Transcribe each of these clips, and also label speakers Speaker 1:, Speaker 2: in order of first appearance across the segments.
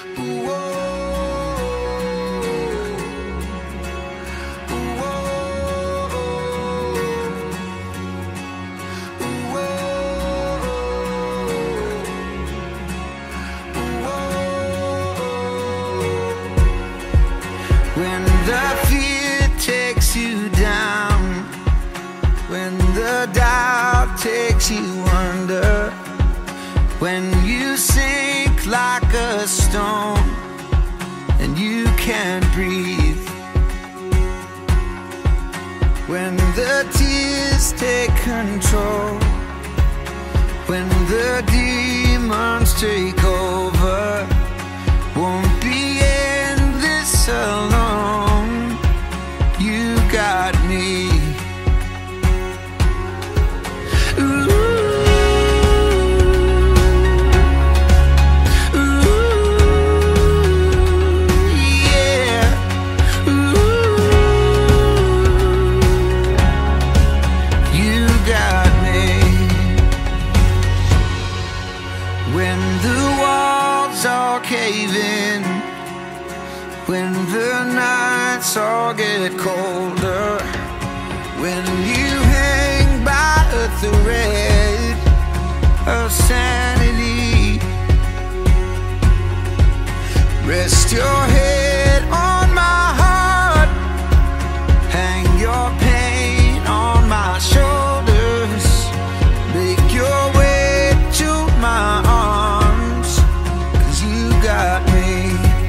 Speaker 1: When the fear takes you down, when the doubt takes you under, when you sink like a stone and you can't breathe, when the tears take control, when the demons take over, won't be in this alone. You got me. Ooh, ooh, yeah. Ooh, you got me. When the walls all cave in, when the nights all get colder, when you hang by a thread of sanity, rest your head on my heart, hang your pain on my shoulders, make your way to my arms, 'cause you got me.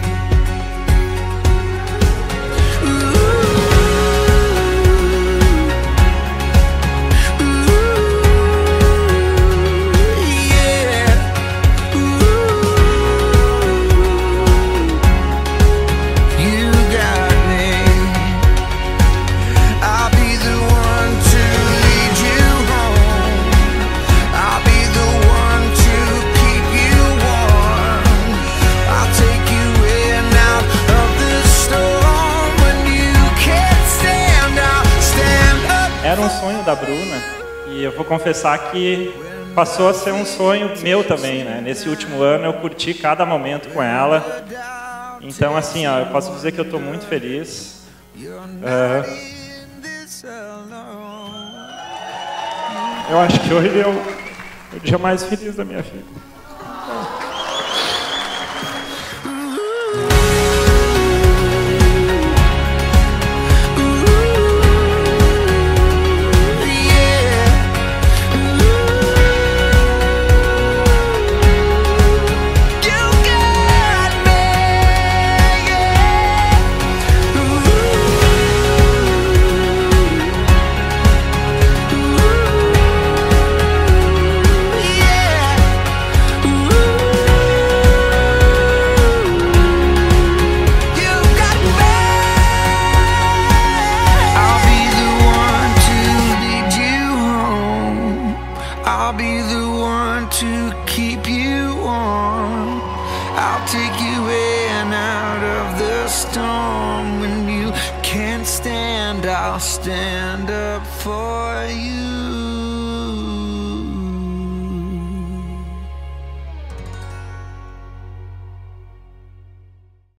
Speaker 2: Era um sonho da Bruna e eu vou confessar que passou a ser um sonho meu também, né? Nesse último ano eu curti cada momento com ela. Então, assim, ó, eu posso dizer que eu estou muito feliz. Eu acho que hoje é o dia mais feliz da minha vida.
Speaker 1: I'll be the one to keep you warm. I'll take you in out of the storm. When you can't stand, I'll stand up for you.